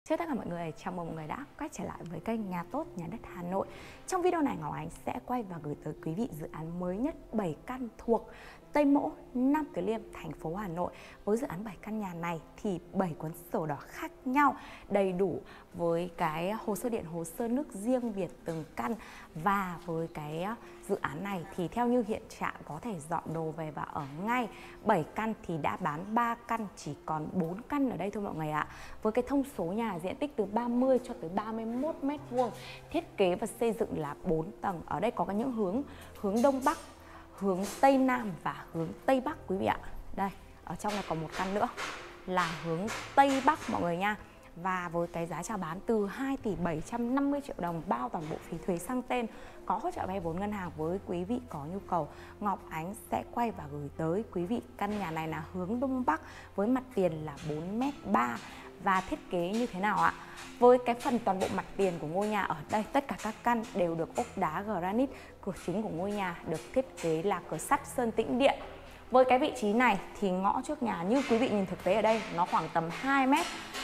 Chào tất cả mọi người, chào mừng mọi người đã quay trở lại với kênh Nhà Tốt Nhà Đất Hà Nội. Trong video này Ngọc Ánh sẽ quay và gửi tới quý vị dự án mới nhất 7 căn thuộc Tây Mỗ, Nam Từ Liêm, thành phố Hà Nội. Với dự án 7 căn nhà này thì 7 cuốn sổ đỏ khác nhau, đầy đủ với cái hồ sơ điện, hồ sơ nước riêng biệt từng căn. Và với cái dự án này thì theo như hiện trạng có thể dọn đồ về và ở ngay. 7 căn thì đã bán 3 căn, chỉ còn 4 căn ở đây thôi mọi người ạ. Với cái thông số nhà diện tích từ 30 cho tới 31 m², thiết kế và xây dựng là 4 tầng. Ở đây có những hướng Đông Bắc, hướng Tây Nam và hướng Tây Bắc quý vị ạ. Đây, ở trong này còn một căn nữa là hướng Tây Bắc mọi người nha. Và với cái giá chào bán từ 2 tỷ 750 triệu đồng bao toàn bộ phí thuế sang tên, có hỗ trợ vay vốn ngân hàng với quý vị có nhu cầu. Ngọc Ánh sẽ quay và gửi tới quý vị căn nhà này là hướng Đông Bắc với mặt tiền là 4,3 m. Và thiết kế như thế nào ạ? Với cái phần toàn bộ mặt tiền của ngôi nhà ở đây, tất cả các căn đều được ốp đá granite. Cửa chính của ngôi nhà được thiết kế là cửa sắt sơn tĩnh điện. Với cái vị trí này thì ngõ trước nhà như quý vị nhìn thực tế ở đây, nó khoảng tầm 2 m,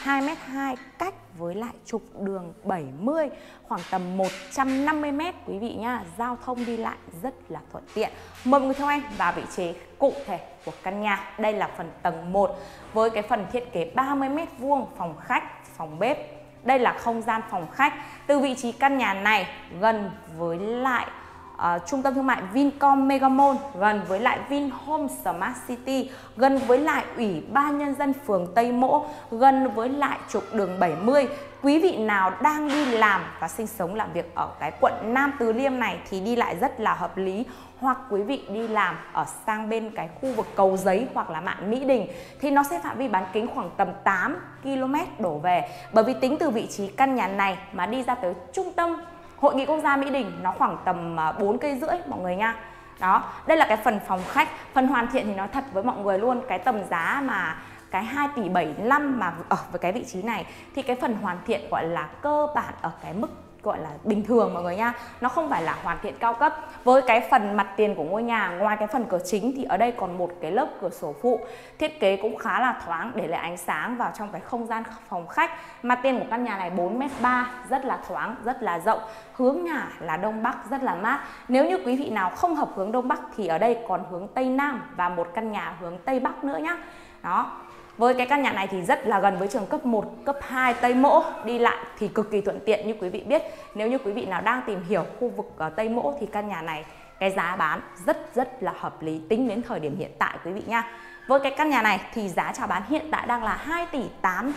2,2 m cách với lại trục đường 70, khoảng tầm 150 m quý vị nha. Giao thông đi lại rất là thuận tiện. Mời mọi người theo em vào vị trí cụ thể của căn nhà. Đây là phần tầng 1 với cái phần thiết kế 30 m², phòng khách, phòng bếp. Đây là không gian phòng khách. Từ vị trí căn nhà này gần với lại trung tâm thương mại Vincom Megamall, gần với lại Vinhome Smart City, gần với lại Ủy ban Nhân dân phường Tây Mỗ, gần với lại trục đường 70. Quý vị nào đang đi làm và sinh sống làm việc ở cái quận Nam Từ Liêm này thì đi lại rất là hợp lý. Hoặc quý vị đi làm ở sang bên cái khu vực Cầu Giấy hoặc là Mạn Mỹ Đình thì nó sẽ phạm vi bán kính khoảng tầm 8 km đổ về. Bởi vì tính từ vị trí căn nhà này mà đi ra tới trung tâm Hội nghị quốc gia Mỹ Đình nó khoảng tầm 4,5 cây mọi người nha. Đó, đây là cái phần phòng khách. Phần hoàn thiện thì nói thật với mọi người luôn, cái tầm giá mà cái 2 tỷ 75 mà ở với cái vị trí này thì cái phần hoàn thiện gọi là cơ bản ở cái mức gọi là bình thường mọi người nha. Nó không phải là hoàn thiện cao cấp. Với cái phần mặt tiền của ngôi nhà, ngoài cái phần cửa chính thì ở đây còn một cái lớp cửa sổ phụ. Thiết kế cũng khá là thoáng để lại ánh sáng vào trong cái không gian phòng khách. Mặt tiền của căn nhà này 4,3 m, rất là thoáng, rất là rộng. Hướng nhà là Đông Bắc, rất là mát. Nếu như quý vị nào không hợp hướng Đông Bắc thì ở đây còn hướng Tây Nam và một căn nhà hướng Tây Bắc nữa nhá. Đó. Với cái căn nhà này thì rất là gần với trường cấp 1, cấp 2 Tây Mỗ, đi lại thì cực kỳ thuận tiện như quý vị biết. Nếu như quý vị nào đang tìm hiểu khu vực Tây Mỗ thì căn nhà này cái giá bán rất là hợp lý tính đến thời điểm hiện tại quý vị nha. Với cái căn nhà này thì giá chào bán hiện tại đang là 2 tỷ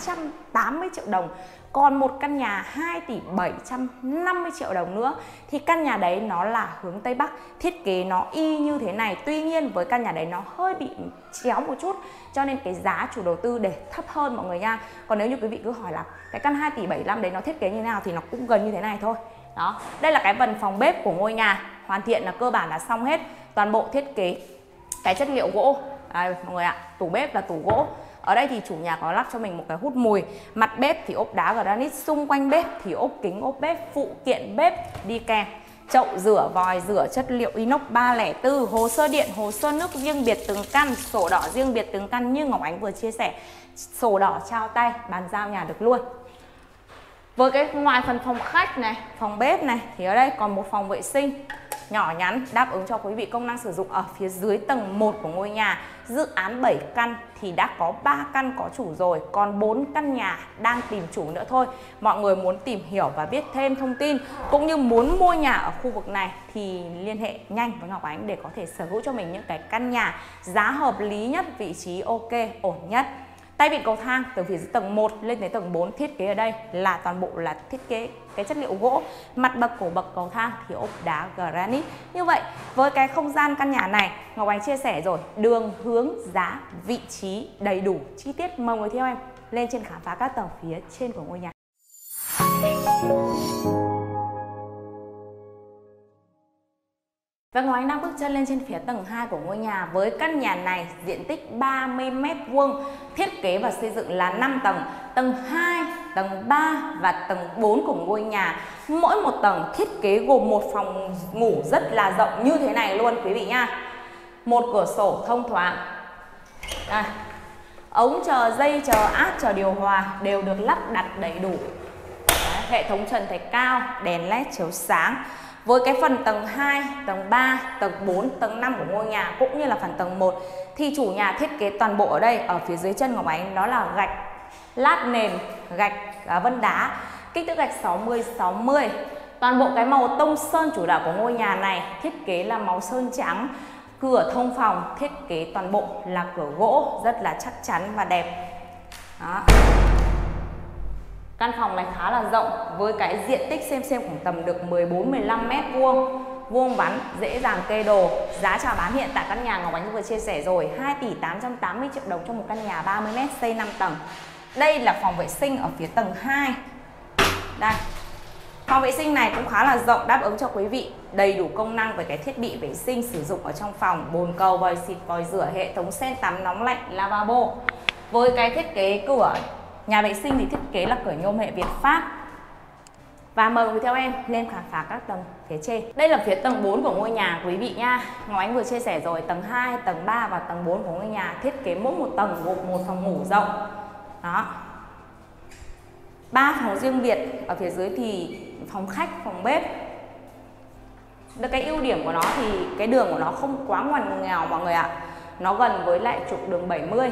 880 triệu đồng. Còn một căn nhà 2 tỷ 750 triệu đồng nữa thì căn nhà đấy nó là hướng Tây Bắc. Thiết kế nó y như thế này. Tuy nhiên với căn nhà đấy nó hơi bị chéo một chút, cho nên cái giá chủ đầu tư để thấp hơn mọi người nha. Còn nếu như quý vị cứ hỏi là cái căn 2 tỷ 75 đấy nó thiết kế như thế nào thì nó cũng gần như thế này thôi. Đó, đây là cái phần phòng bếp của ngôi nhà. Hoàn thiện là cơ bản là xong hết. Toàn bộ thiết kế cái chất liệu gỗ. Đây mọi người ạ, tủ bếp là tủ gỗ. Ở đây thì chủ nhà có lắp cho mình một cái hút mùi. Mặt bếp thì ốp đá granite, xung quanh bếp thì ốp kính ốp bếp, phụ kiện bếp đi kèm. Chậu rửa, vòi rửa chất liệu inox 304, hồ sơ điện, hồ sơ nước riêng biệt từng căn, sổ đỏ riêng biệt từng căn như Ngọc Ánh vừa chia sẻ. Sổ đỏ trao tay, bàn giao nhà được luôn. Với cái ngoài phần phòng khách này, phòng bếp này thì ở đây còn một phòng vệ sinh nhỏ nhắn đáp ứng cho quý vị công năng sử dụng ở phía dưới tầng 1 của ngôi nhà. Dự án 7 căn thì đã có 3 căn có chủ rồi, còn 4 căn nhà đang tìm chủ nữa thôi. Mọi người muốn tìm hiểu và biết thêm thông tin cũng như muốn mua nhà ở khu vực này thì liên hệ nhanh với Ngọc Ánh để có thể sở hữu cho mình những cái căn nhà giá hợp lý nhất, vị trí ok, ổn nhất. Tay vịn cầu thang từ phía dưới tầng 1 lên tới tầng 4 thiết kế ở đây là toàn bộ là thiết kế cái chất liệu gỗ. Mặt bậc của bậc cầu thang thì ốp đá granite. Như vậy với cái không gian căn nhà này Ngọc Ánh chia sẻ rồi, đường, hướng, giá, vị trí đầy đủ chi tiết. Mời người theo em lên trên khám phá các tầng phía trên của ngôi nhà. Và Ngọc Ánh đang bước chân lên trên phía tầng 2 của ngôi nhà. Với căn nhà này diện tích 30 m², thiết kế và xây dựng là 5 tầng. Tầng 2, tầng 3 và tầng 4 của ngôi nhà. Mỗi một tầng thiết kế gồm một phòng ngủ rất là rộng như thế này luôn quý vị nha. Một cửa sổ thông thoáng. ống chờ dây, chờ áp, chờ điều hòa đều được lắp đặt đầy đủ. Đấy, hệ thống trần thạch cao, đèn led chiếu sáng. Với cái phần tầng 2, tầng 3, tầng 4, tầng 5 của ngôi nhà cũng như là phần tầng 1 thì chủ nhà thiết kế toàn bộ ở đây, ở phía dưới chân Ngọc Ánh đó là gạch lát nền, gạch vân đá, kích thước gạch 60-60. Toàn bộ cái màu tông sơn chủ đạo của ngôi nhà này thiết kế là màu sơn trắng. Cửa thông phòng thiết kế toàn bộ là cửa gỗ rất là chắc chắn và đẹp. Đó. Căn phòng này khá là rộng với cái diện tích xem khoảng tầm được 14-15 mét vuông. Vuông vắn, dễ dàng kê đồ. Giá chào bán hiện tại căn nhà Ngọc Ánh vừa chia sẻ rồi, 2 tỷ 880 triệu đồng cho một căn nhà 30 mét xây 5 tầng. Đây là phòng vệ sinh ở phía tầng 2. Đây. Phòng vệ sinh này cũng khá là rộng, đáp ứng cho quý vị đầy đủ công năng về cái thiết bị vệ sinh sử dụng ở trong phòng, bồn cầu, vòi xịt, vòi rửa, hệ thống sen tắm nóng lạnh, lavabo. Với cái thiết kế cửa nhà vệ sinh thì thiết kế là cửa nhôm hệ Việt Pháp. Và mời quý theo em lên khám phá các tầng phía trên. Đây là phía tầng 4 của ngôi nhà quý vị nha. Ngọc Ánh vừa chia sẻ rồi, tầng 2, tầng 3 và tầng 4 của ngôi nhà thiết kế mỗi một tầng gồm một phòng ngủ rộng. Đó. 3 phòng riêng biệt, ở phía dưới thì phòng khách, phòng bếp. Được cái ưu điểm của nó thì cái đường của nó không quá ngoằn nghèo mọi người ạ. Nó gần với lại trục đường 70.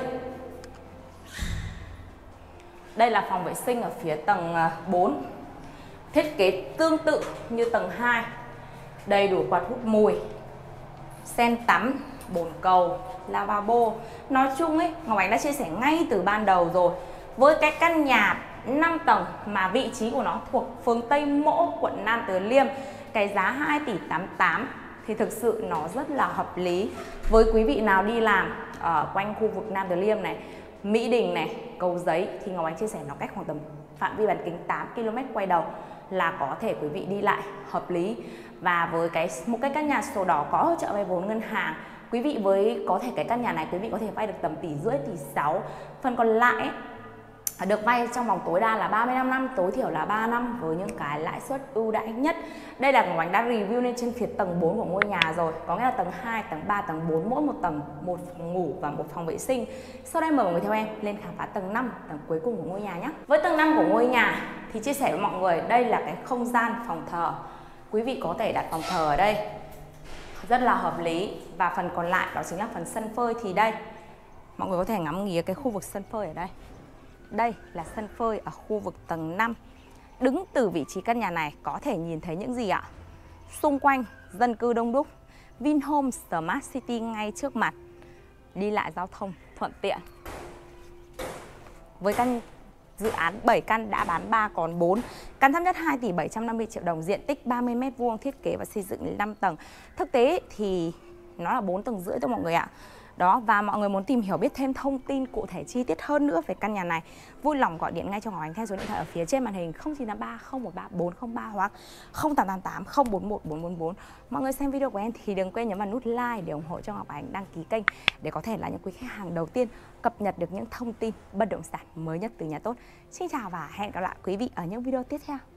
Đây là phòng vệ sinh ở phía tầng 4. Thiết kế tương tự như tầng 2. Đầy đủ quạt hút mùi, sen tắm, bồn cầu, lavabo. Nói chung ấy, Ngọc Ánh đã chia sẻ ngay từ ban đầu rồi. Với cái căn nhà 5 tầng mà vị trí của nó thuộc phường Tây Mỗ, quận Nam Từ Liêm, cái giá 2 tỷ 88 thì thực sự nó rất là hợp lý. Với quý vị nào đi làm ở quanh khu vực Nam Từ Liêm này, Mỹ Đình này, Cầu Giấy thì Ngọc Ánh chia sẻ nó cách khoảng tầm phạm vi bán kính 8 km quay đầu là có thể quý vị đi lại hợp lý. Và với một cái căn nhà sổ đỏ có hỗ trợ vay vốn ngân hàng, quý vị với có thể cái căn nhà này quý vị có thể vay được tầm 1,5 tỷ, 1,6 tỷ. Phần còn lại được vay trong vòng tối đa là 35 năm, tối thiểu là 3 năm với những cái lãi suất ưu đãi nhất. Đây là Ngọc Ánh đã review lên trên phía tầng 4 của ngôi nhà rồi. Có nghĩa là tầng 2, tầng 3, tầng 4 mỗi một tầng, một phòng ngủ và một phòng vệ sinh. Sau đây mời mọi người theo em lên khám phá tầng 5, tầng cuối cùng của ngôi nhà nhé. Với tầng 5 của ngôi nhà thì chia sẻ với mọi người đây là cái không gian phòng thờ. Quý vị có thể đặt phòng thờ ở đây rất là hợp lý. Và phần còn lại đó chính là phần sân phơi. Thì đây mọi người có thể ngắm nghía cái khu vực sân phơi ở đây. Đây là sân phơi ở khu vực tầng 5. Đứng từ vị trí căn nhà này có thể nhìn thấy những gì ạ? Xung quanh dân cư đông đúc, Vinhomes Smart City ngay trước mặt, đi lại giao thông thuận tiện. Với căn dự án 7 căn đã bán 3 còn 4. Căn thấp nhất 2 tỷ 750 triệu đồng, diện tích 30 m², thiết kế và xây dựng 5 tầng. Thực tế thì nó là 4,5 tầng thôi mọi người ạ. Đó, và mọi người muốn tìm hiểu biết thêm thông tin cụ thể chi tiết hơn nữa về căn nhà này, vui lòng gọi điện ngay cho Ngọc Ánh theo số điện thoại ở phía trên màn hình 0983 013 403 hoặc 0888 041 444. Mọi người xem video của em thì đừng quên nhấn vào nút like để ủng hộ cho Ngọc Ánh, đăng ký kênh để có thể là những quý khách hàng đầu tiên cập nhật được những thông tin bất động sản mới nhất từ nhà tốt. Xin chào và hẹn gặp lại quý vị ở những video tiếp theo.